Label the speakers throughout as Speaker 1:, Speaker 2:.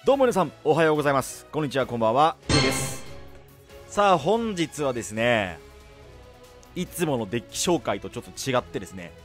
Speaker 1: どうも皆さんおはようございます。こんにちは、こんばんは、ゆうです。さあ本日はですね、いつものデッキ紹介とちょっと違ってですね、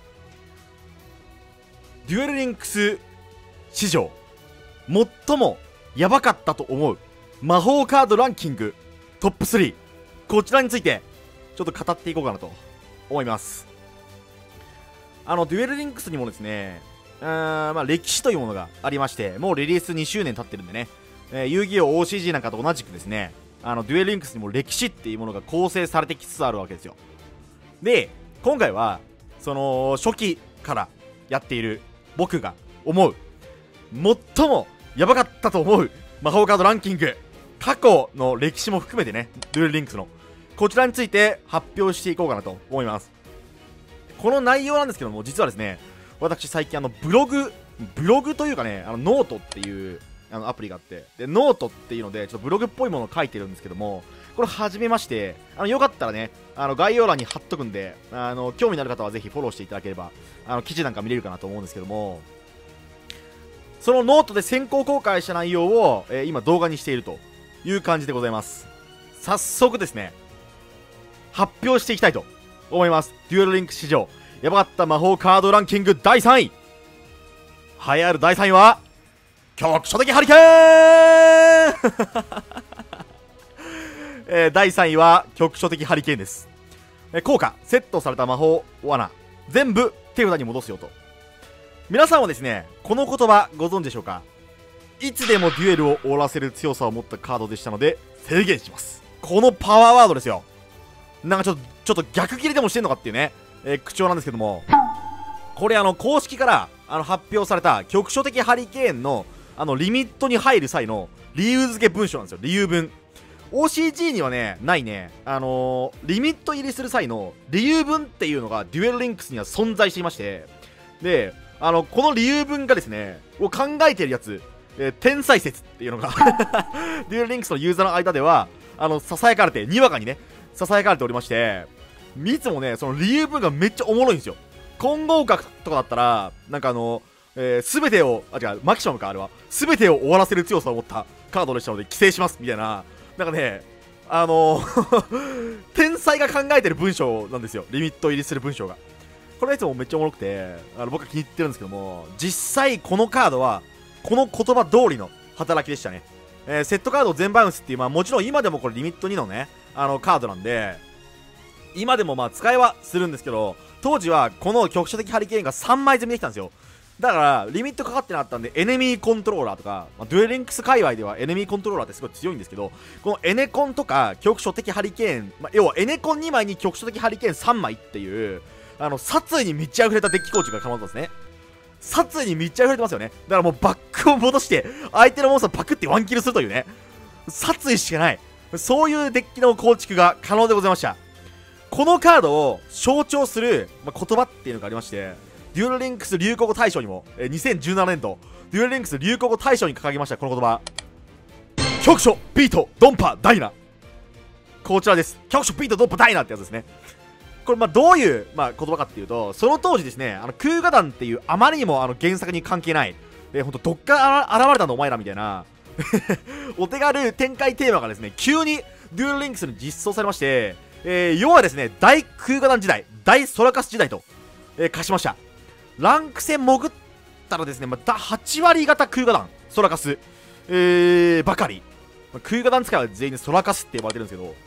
Speaker 1: デュエルリンクス史上最もヤバかったと思う魔法カードランキングトップ3、こちらについてちょっと語っていこうかなと思います。デュエルリンクスにもですね、歴史というものがありまして、もうリリース2周年経ってるんでね、遊戯王 OCG なんかと同じくですね、デュエルリンクスにも歴史っていうものが構成されてきつつあるわけですよ。で、今回はその初期からやっている僕が思う最もヤバかったと思う魔法カードランキング、過去の歴史も含めてね、デュエルリンクスのこちらについて発表していこうかなと思います。この内容なんですけども、実はですね、私最近ブログというかね、ノートっていうアプリがあって、でノートっていうのでちょっとブログっぽいものを書いてるんですけども、これ始めまして、よかったらね、概要欄に貼っとくんで、興味のある方はぜひフォローしていただければ記事なんか見れるかなと思うんですけども、そのノートで先行公開した内容を、今動画にしているという感じでございます。早速ですね、発表していきたいと思います。デュエルリンク史上やばかった魔法カードランキング第3位、栄えある第3位は局所的ハリケーン第3位は局所的ハリケーンです。効果セットされた魔法罠全部手札に戻すよと。皆さんはですね、この言葉ご存知でしょうか。いつでもデュエルを終わらせる強さを持ったカードでしたので制限します。このパワーワードですよ。なんかちょっと逆切れでもしてんのかっていうね、口調なんですけども、これ公式から発表された局所的ハリケーンのリミットに入る際の理由付け文章なんですよ。理由文 OCG にはねないね、リミット入りする際の理由文っていうのがデュエルリンクスには存在していまして、でこの理由文がですねを考えているやつ、天才説っていうのがデュエルリンクスのユーザーの間ではささやかれて、にわかにねささやかれておりまして、いつもねその理由文がめっちゃおもろいんですよ。混合格とかだったらなんか全てをマキシマムか、あれは全てを終わらせる強さを持ったカードでしたので規制しますみたいな、なんかね天才が考えてる文章なんですよ、リミット入りする文章が。これはいつもめっちゃおもろくて、僕は気に入ってるんですけども、実際このカードはこの言葉通りの働きでしたね。セットカード全バウンスっていう、もちろん今でもこれリミット2のねカードなんで、今でも使いはするんですけど、当時はこの局所的ハリケーンが3枚積みできたんですよ。だからリミットかかってなかったんで、エネミーコントローラーとか、デュエルリンクス界隈ではエネミーコントローラーってすごい強いんですけど、このエネコンとか局所的ハリケーン、要はエネコン2枚に局所的ハリケーン3枚っていう殺意に満ち溢れたデッキ構築が可能なんですね。殺意に満ち溢れてますよね。だからもうバックを戻して相手のモンスターパクってワンキルするというね、殺意しかない、そういうデッキの構築が可能でございました。このカードを象徴する、言葉っていうのがありまして、デュエルリンクス流行語大賞にも、2017年度デュエルリンクス流行語大賞に掲げましたこの言葉、局所ビートドンパダイナ、こちらです。局所ビートドンパダイナってやつですね。これどういう、言葉かっていうと、その当時ですね、空ガ団っていうあまりにも原作に関係ない、ほんとどっから現れたのお前らみたいなお手軽展開テーマがですね急にデュエルリンクスに実装されまして、要はですね大空ガ団時代、大ソラカス時代と、化しました。ランク戦潜ったらですね、8割型空ガ団ソラカス、ばかり、空ガ団使いは全員ソラカスって呼ばれてるんですけど、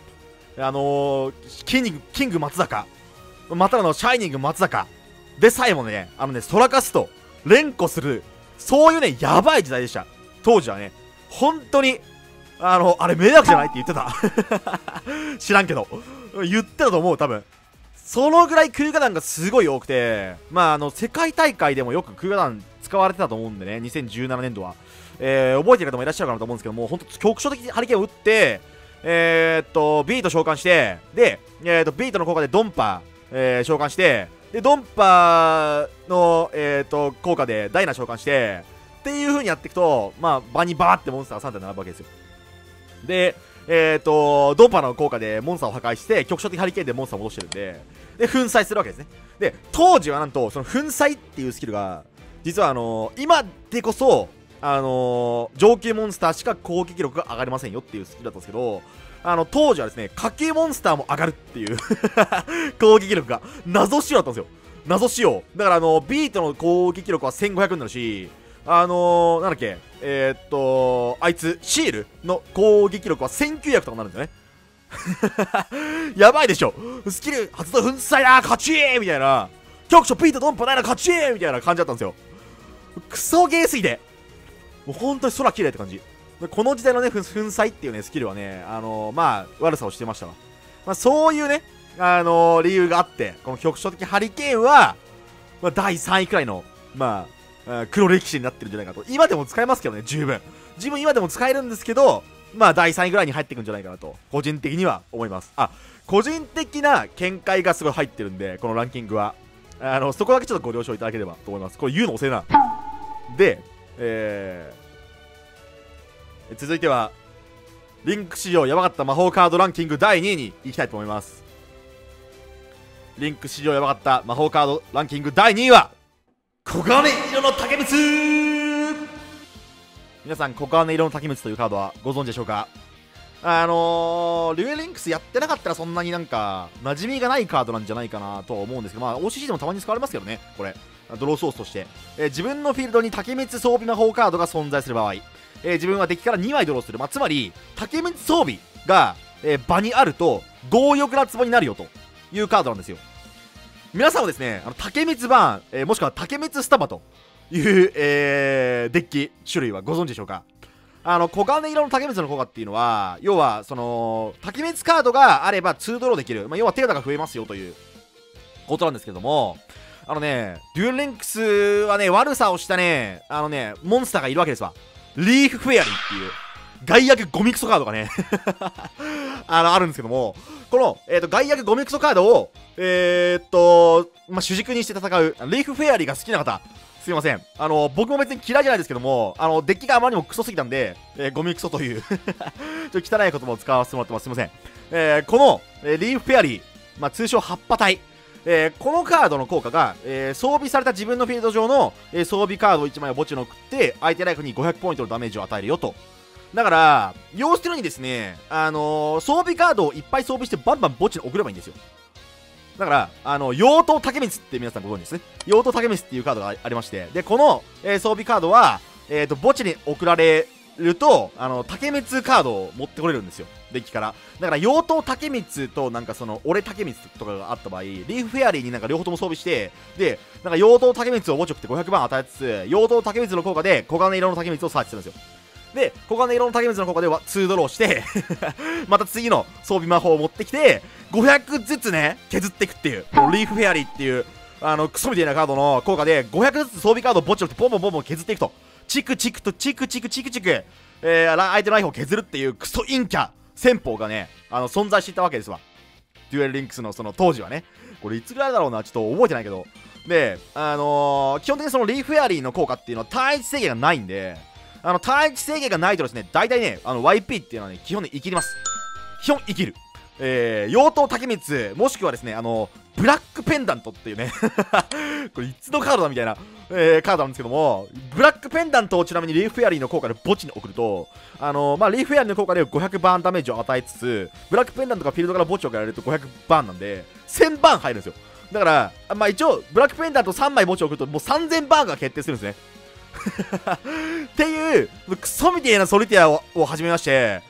Speaker 1: キング松坂、またシャイニング松坂でさえもねソラカスと連呼する、そういうねやばい時代でした。当時はね本当にあれ迷惑じゃないって言ってた知らんけど言ってたと思う。多分そのぐらい空ガ団がすごい多くて、世界大会でもよく空ガ団使われてたと思うんでね、2017年度は、覚えてる方もいらっしゃるかなと思うんですけども、本当局所的ハリケーンを打って、ビート召喚して、で、ビートの効果でドンパ、召喚して、でドンパの、効果でダイナ召喚してっていう風にやっていくと、場にバーってモンスターが3体並ぶわけですよ。でドンパの効果でモンスターを破壊して局所的ハリケーンでモンスターを戻してるんで、で粉砕するわけですね。で当時はなんとその粉砕っていうスキルが実は今でこそ上級モンスターしか攻撃力が上がりませんよっていうスキルだったんですけど、当時はですね、下級モンスターも上がるっていう攻撃力が謎仕様だったんですよ。謎仕様だから、ビートの攻撃力は1500になるし、なんだっけ、あいつシールの攻撃力は1900とかなるんですよね。やばいでしょ。スキル発動粉砕だ勝ちみたいな、局所ピートドンパないな勝ちみたいな感じだったんですよ。クソゲーすぎてもう本当に空綺麗って感じ。この時代のね粉砕っていうねスキルはね、まあ悪さをしてましたわ。まあそういうね理由があって、この局所的ハリケーンは、まあ、第3位くらいのまあ黒歴史になってるんじゃないかと。今でも使えますけどね、十分今でも使えるんですけど、まあ第3位ぐらいに入ってくんじゃないかなと個人的には思います。個人的な見解がすごい入ってるんで、このランキングはそこだけちょっとご了承いただければと思います。これ言うの遅いな。で、続いてはリンク史上ヤバかった魔法カードランキング第2位に行きたいと思います。リンク史上ヤバかった魔法カードランキング第2位は黄金色の竹光。皆さん、黄金色の竹光というカードはご存知でしょうか。リュエリンクスやってなかったらそんなになんか馴染みがないカードなんじゃないかなとは思うんですけど、まあ OCC でもたまに使われますけどね、これドローソースとして、自分のフィールドに竹光装備魔法カードが存在する場合、自分はデッキから2枚ドローする、つまり竹光装備が、場にあると強力な壺になるよというカードなんですよ。皆さんはですね、竹光バーン、もしくは竹光スタバという、デッキ種類はご存知でしょうか。黄金色の竹光の効果っていうのは、要はその竹光カードがあれば2ドローできる、要は手札が増えますよということなんですけども、デュエルリンクスはね、悪さをしたね、モンスターがいるわけですわ。リーフフェアリーっていう害悪ゴミクソカードがねあるんですけども、この、害悪ゴミクソカードを主軸にして戦うリーフフェアリーが好きな方、すいません。僕も別に嫌いじゃないですけども、デッキがあまりにもクソすぎたんで、ゴミクソというちょっと汚い言葉を使わせてもらってます。すいません。この、リーフフェアリー、通称葉っぱ体。このカードの効果が、装備された自分のフィールド上の、装備カード1枚を墓地に送って、相手ライフに500ポイントのダメージを与えるよと。だから、要するにですね、装備カードをいっぱい装備してバンバン墓地に送ればいいんですよ。だから、妖刀竹光って皆さんご存知ですね。妖刀竹光っていうカードがありまして、で、この、装備カードは、墓地に送られると、竹光カードを持ってこれるんですよ。デッキから。だから、妖刀竹光と、なんかその、俺竹光とかがあった場合、リーフフェアリーになんか両方とも装備して、で、なんか妖刀竹光を墓地送って500番与えつつ、妖刀竹光の効果で、黄金色の竹光をサーチするんですよ。で、黄金色の竹光の効果では2ドローしてまた次の装備魔法を持ってきて、500ずつね、削っていくっていう、このリーフフェアリーっていう、クソみたいなカードの効果で、500ずつ装備カードを墓地に送って、ポンポンポンポン削っていくと。チクチクとチクチクチクチク、相手のライフを削るっていうクソ陰キャ戦法がね、存在していたわけですわ。デュエルリンクスのその当時はね。これいつぐらいだろうな、ちょっと覚えてないけど。で、基本的にそのリーフフェアリーの効果っていうのは単一制限がないんで、単一制限がないとですね、大体ね、YP っていうのはね、基本で生きります。基本生きる。妖刀竹光、もしくはですね、ブラックペンダントっていうねこれいつのカードだみたいな、カードなんですけども、ブラックペンダントをちなみにリーフフェアリーの効果で墓地に送ると、リーフフェアリーの効果で500バーンダメージを与えつつ、ブラックペンダントがフィールドから墓地を送られると500バーンなんで、1000バーン入るんですよ。だから、一応、ブラックペンダント3枚墓地を送ると、もう3000バーンが決定するんですね。っていう、クソみたいなソリティアを始めまして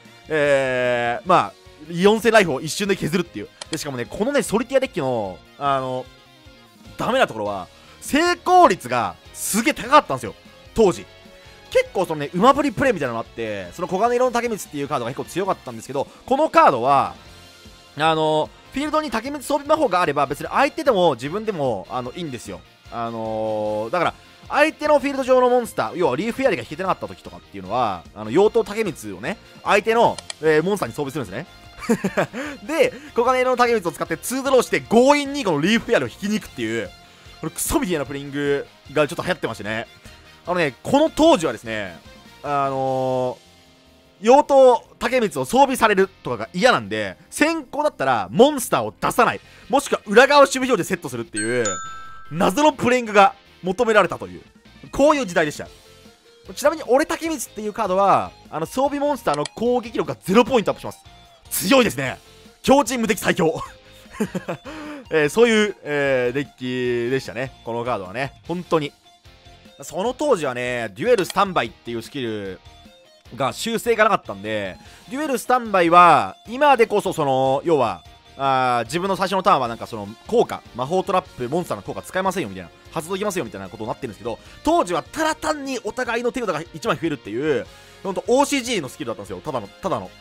Speaker 1: 、4000ライフを一瞬で削るっていう。で、しかもね、このね、ソリティアデッキの、ダメなところは、成功率がすげえ高かったんですよ。当時。結構そのね、馬振りプレイみたいなのがあって、その黄金色の竹光っていうカードが結構強かったんですけど、このカードは、フィールドに竹光装備魔法があれば、別に相手でも自分でも、いいんですよ。だから、相手のフィールド上のモンスター、要はリーフフェアリーが引けてなかった時とかっていうのは、妖刀竹光をね、相手の、モンスターに装備するんですね。で、黄金色の竹光を使って2ドローして強引にこのリーフフェアリーを引きに行くっていう、これクソみたいなプレイングがちょっと流行ってましてね。この当時はですね、妖刀竹光を装備されるとかが嫌なんで、先行だったらモンスターを出さない、もしくは裏側守備表でセットするっていう謎のプレイングが求められたという、こういう時代でした。 ちなみに俺竹光っていうカードは装備モンスターの攻撃力が0ポイントアップします。強いですね。強靭無敵最強そういう、デッキでしたね、このカードはね。本当にその当時はね、デュエルスタンバイっていうスキルが修正がなかったんで、デュエルスタンバイは今でこそその要は自分の最初のターンはなんかその効果、魔法トラップモンスターの効果使えませんよみたいな、発動できますよみたいなことになってるんですけど、当時はただ単にお互いの手札が1枚増えるっていうほんと OCG のスキルだったんですよ。ただの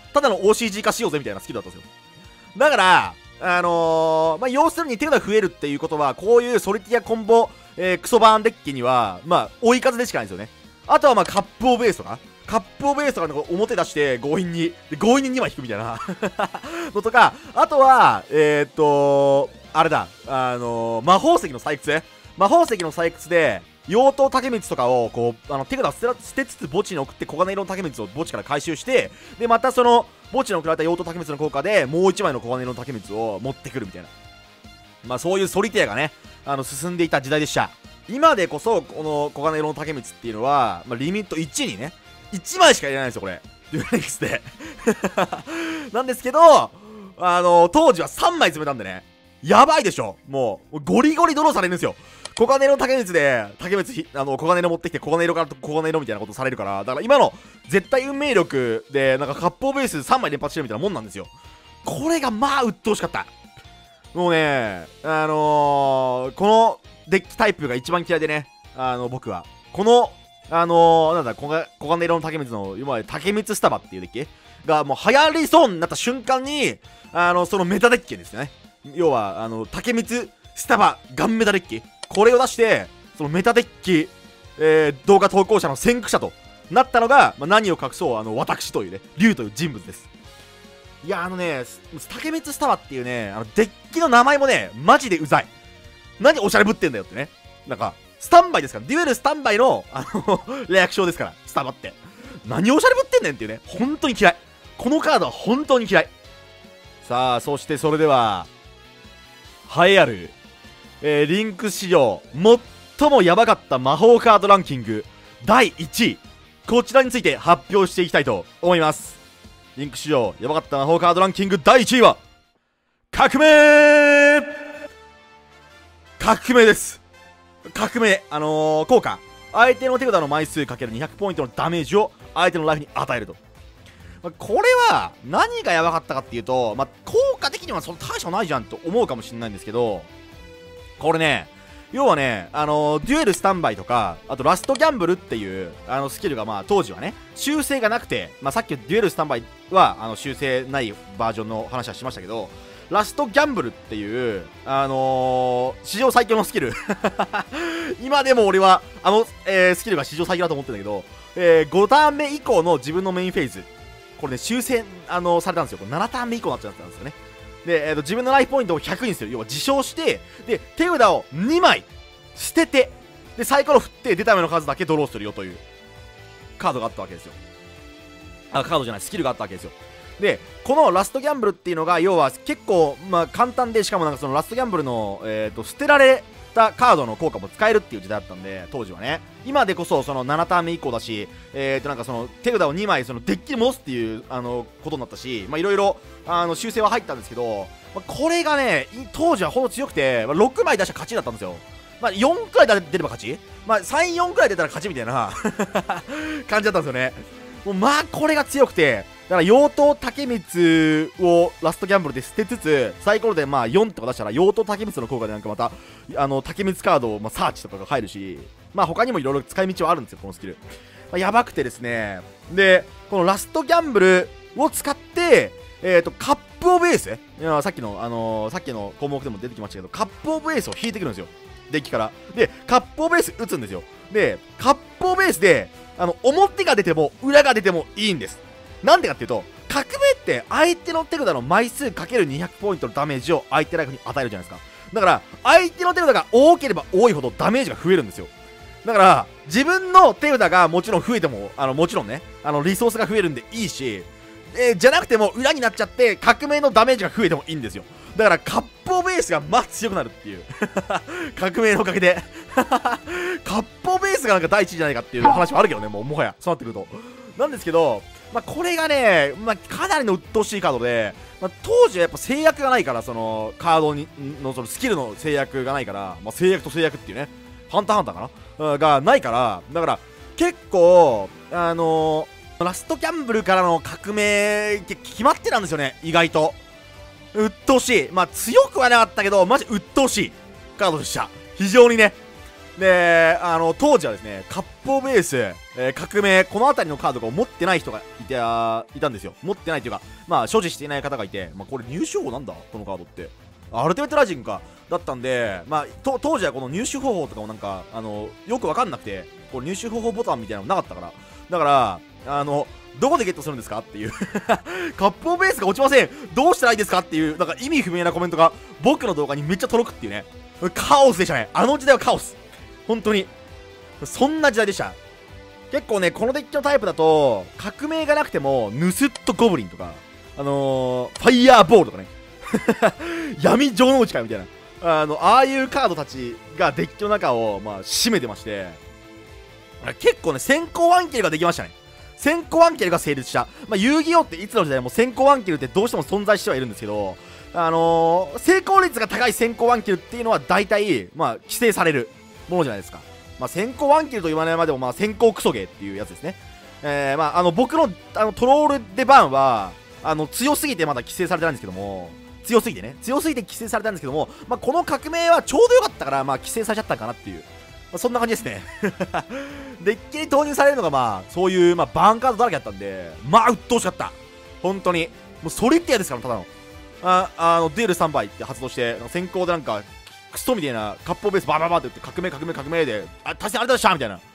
Speaker 1: OCG 化しようぜみたいなスキルだったんですよ。だから要するに手札増えるっていうことは、こういうソリティアコンボ、クソバーンデッキには追い風でしかないんですよね。あとはカップオブエースとか表出して強引に2枚引くみたいなのとか、あとはあれだ、魔法石の採掘で妖刀竹光とかをこう手札を捨てつつ墓地に送って黄金色の竹光を墓地から回収して、でまたその墓地に送られた妖刀竹光の効果でもう1枚の黄金色の竹光を持ってくるみたいな、そういうソリティアがね進んでいた時代でした。今でこそこの黄金色の竹光っていうのは、リミット1にね1枚しか入れないんですよ、これデュエル X でなんですけど当時は3枚詰めたんでね、やばいでしょ。もうゴリゴリドローされるんですよ。黄金色の竹光で竹光黄金色持ってきて黄金色から黄金色みたいなことされるから、だから今の絶対運命力でなんかカップオブエース3枚連発してるみたいなもんなんですよ。これが鬱陶しかった。もうねこのデッキタイプが一番嫌いでね、僕はこのなんだ、黄金色の竹光の今まで竹光スタバっていうデッキがもう流行りそうになった瞬間にそのメタデッキですね、要は竹光スタバガンメタデッキ、これを出してそのメタデッキ、動画投稿者の先駆者となったのが、何を隠そう私というね龍という人物です。いや竹光スタバっていうねデッキの名前もねマジでうざい。何おしゃれぶってんだよってね。なんかスタンバイですから、デュエルスタンバイのレアクションですから、スタバって何おしゃれぶってんねんっていうね、本当に嫌い。このカードは本当に嫌い。さあそしてそれでは栄えある、リンク史上最もヤバかった魔法カードランキング第1位、こちらについて発表していきたいと思います。リンク史上ヤバかった魔法カードランキング第1位は革命です。革命効果、相手の手札の枚数 ×200 ポイントのダメージを相手のライフに与えると。これは何がヤバかったかっていうと、効果的にはその大差ないじゃんと思うかもしれないんですけど、これね要はねデュエルスタンバイとか、あとラストギャンブルっていうスキルが当時はね修正がなくて、さっきデュエルスタンバイは修正ないバージョンの話はしましたけど、ラストギャンブルっていう史上最強のスキル今でも俺はスキルが史上最強だと思ってるんだけど、5ターン目以降の自分のメインフェーズ、これね修正されたんですよ。これ7ターン目以降になっちゃったんですよね。で、自分のライフポイントを100にする、要は自称して、で手札を2枚捨てて、でサイコロ振って出た目の数だけドローするよというカードがあったわけですよ。カードじゃない、スキルがあったわけですよ。でこのラストギャンブルっていうのが要は結構簡単で、しかもなんかそのラストギャンブルの、捨てられたカードの効果も使えるっていう時代だったんで、当時はね。今でこそその7ターン目以降だし、なんかその手札を2枚そのデッキに戻すっていうことになったし、いろいろ修正は入ったんですけど、これがね当時はほど強くて、6枚出したら勝ちだったんですよ。4くらい出れば勝ち、3、4くらい出たら勝ちみたいな感じだったんですよね。もうこれが強くて、だから妖刀竹光をラストギャンブルで捨てつつ、サイコロで4とか出したら妖刀竹光の効果でなんかまた竹光カードをサーチとかが入るし、他にもいろいろ使い道はあるんですよ、このスキル。やばくてですね。でこのラストギャンブルを使ってカップオブエース、さっきの項目でも出てきましたけど、カップオブエースを引いてくるんですよ、デッキから。でカップオブエース打つんですよ。でカップオブエースで表が出ても裏が出てもいいんです。なんでかっていうと、革命って相手の手札の枚数 ×200 ポイントのダメージを相手ライフに与えるじゃないですか。だから相手の手札が多ければ多いほどダメージが増えるんですよ。だから自分の手札がもちろん増えてももちろんねリソースが増えるんでいいし、じゃなくても裏になっちゃって革命のダメージが増えてもいいんですよ。だからカップオブエースが強くなるっていう革命のおかげでカッポベースがなんか第一位じゃないかっていう話もあるけどね、もはやそうなってくるとなんですけど、これがね、かなりの鬱陶しいカードで、当時はやっぱ制約がないから、そのカードのそのスキルの制約がないから、制約と制約っていうね、ハンターハンターかながないから、だから結構ラストギャンブルからの革命って決まってたんですよね、意外と。鬱陶しい。強くはなかったけど、マジ鬱陶しいカードでした。非常にね。で、当時はですね、カッポベース、革命、この辺りのカードを持ってない人がいたんですよ。持ってないというか、所持していない方がいて、これ入手方法なんだこのカードって。アルティメットライジングか。だったんで、当時はこの入手方法とかもなんか、よくわかんなくて、これ入手方法ボタンみたいなのなかったから。だから、どこでゲットするんですかっていうカッポベースが落ちません、どうしたらいいですかっていう、なんか意味不明なコメントが僕の動画にめっちゃ届くっていうね。カオスでしたね。あの時代はカオス。本当に。そんな時代でした。結構ね、このデッキのタイプだと、革命がなくても、ヌスッとゴブリンとか、ファイヤーボールとかね。闇城之内かみたいな。ああいうカードたちがデッキの中を、占めてまして、結構ね、先行ワンキルができましたね。先行ワンキルが成立した。遊戯王っていつの時代も先行ワンキルってどうしても存在してはいるんですけど、成功率が高い先行ワンキルっていうのは大体、規制されるものじゃないですか。先行ワンキルと言わないまでも、先行クソゲーっていうやつですね。僕の、トロールデバーンは、強すぎてまだ規制されてないんですけども、強すぎて規制されたんですけども、この革命はちょうどよかったから、規制されちゃったかなっていう。そんな感じですね。デッキに投入されるのがそういう、バーンカードだらけだったんで、鬱陶しかった。本当に。もうソリティアですから、ただの。デュエル3倍って発動して、先行でなんか、クソみたいな、カッポベースバババって言って、革命で、対戦あれだしたみたいな。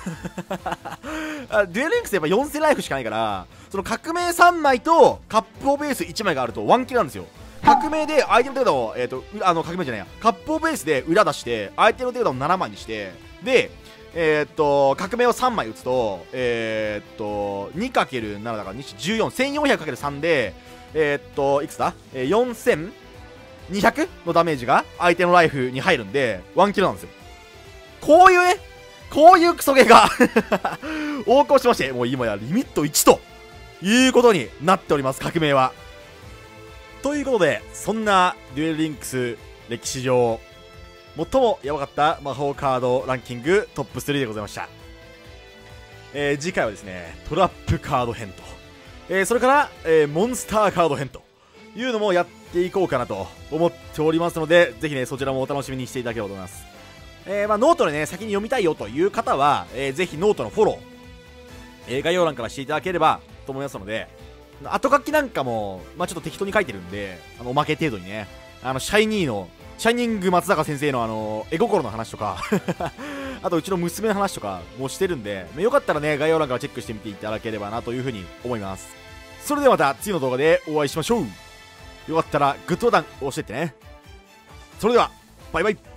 Speaker 1: デュエルリンクスやっぱ4000ライフしかないから、その革命3枚とカッポベース1枚があるとワンキルなんですよ。革命で相手の手札を、革命じゃないや、カッポベースで裏出して、相手の手札を7枚にして、で、革命を3枚打つと、2×7 だから、14、1400×3 で、いくつだ ?4200 のダメージが相手のライフに入るんで、ワンキルなんですよ。こういうクソゲーが横行しまして、もう今やリミット1ということになっております、革命は。ということで、そんなデュエルリンクス歴史上最もヤバかった魔法カードランキングトップ3でございました。次回はですね、トラップカード編と、それから、モンスターカード編というのもやっていこうかなと思っておりますので、ぜひね、そちらもお楽しみにしていただければと思います。ノートでね、先に読みたいよという方は、ぜひノートのフォロー、概要欄からしていただければと思いますので、後書きなんかも、ちょっと適当に書いてるんで、おまけ程度にね、シャイニング松坂先生の絵心の話とか、あとうちの娘の話とかもしてるんで、よかったらね、概要欄からチェックしてみていただければなというふうに思います。それではまた次の動画でお会いしましょう。よかったらグッドボタン押してってね。それでは、バイバイ。